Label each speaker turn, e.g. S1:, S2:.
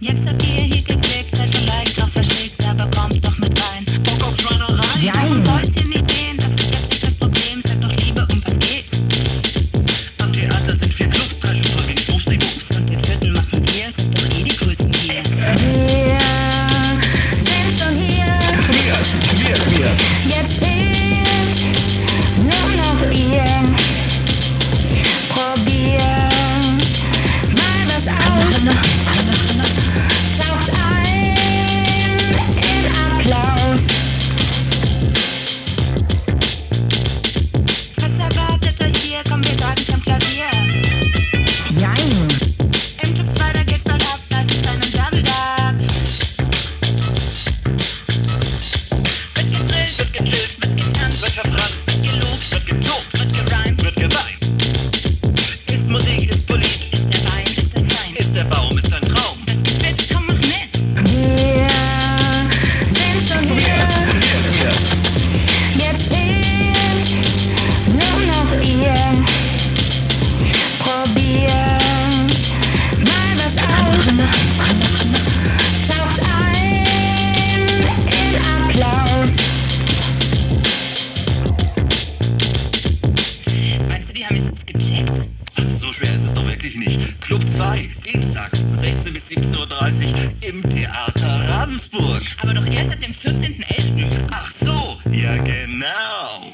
S1: Jetzt habt ihr hier geklickt, seid vielleicht noch verschickt, aber kommt doch mit rein.
S2: Bock auf Schweinerei?
S1: Warum soll's hier nicht gehen? Das ist jetzt nicht das Problem. Sagt doch lieber, um was geht's?
S2: Am Theater sind 4 Clubs, 3 Schubfolgen, Schwuppsiwupps.
S1: Und den 4. machen wir, sind doch die Größten hier.
S3: Wir sind schon hier,
S2: Tobias.
S3: jetzt fehlt nur noch ihr. Probieren mal was aus, taucht ein in Applaus.
S1: Was erwartet euch hier? Komm, wir sagen's am Klavier.
S3: Jein.
S1: Im Club 2, da geht's bald ab, meistens dann im Double-Dub. Wird gedrillt,
S2: Wird gechillt,
S1: wird getanzt,
S2: wird verfranst,
S1: wird gelobt,
S2: wird getobt,
S1: wird gerimt.
S2: wird geweint. Ist Musik, ist Polit,
S1: Ist der Wein, ist das Sein?
S2: ist der Baum, ist ein Traum.
S1: Das geht fit, komm, mach mit.
S3: Wir sind schon hier,
S2: Tobias.
S3: jetzt fehlt nur noch ihr. Probieren mal was aus, taucht ein in Applaus.
S1: Meinst du, die haben es jetzt gecheckt?
S2: So schwer ist es doch wirklich nicht. Club 2, dienstags, 16 bis 17:30 Uhr im Theater Ravensburg.
S1: Aber doch erst ab dem 14.11.
S2: Ach so, ja genau.